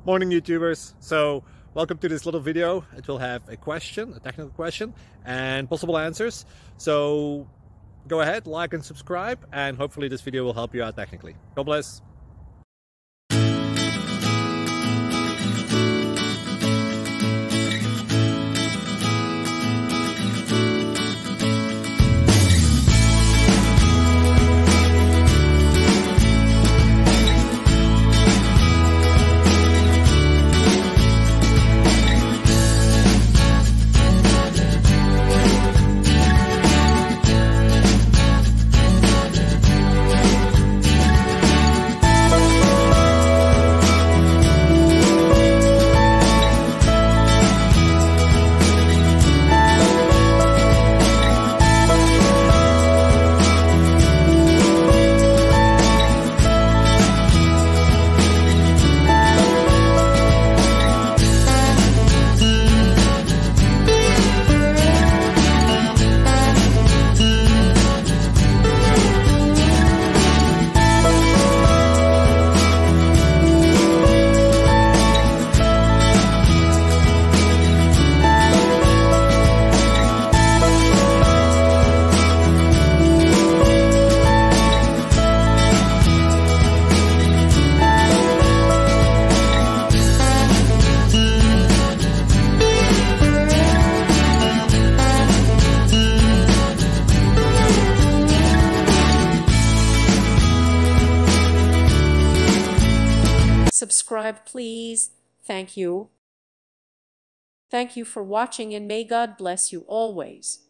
Morning YouTubers. So welcome to this little video. It will have a question, a technical question, and possible answers. So go ahead, like and subscribe, and hopefully this video will help you out technically. God bless. Subscribe, please. Thank you. Thank you for watching, and may God bless you always.